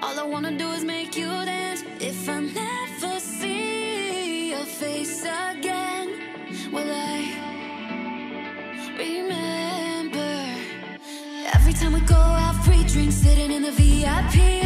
All I wanna do is make you dance. If I never see your face again, will I remember? Every time we go out, free drinks, sitting in the VIP.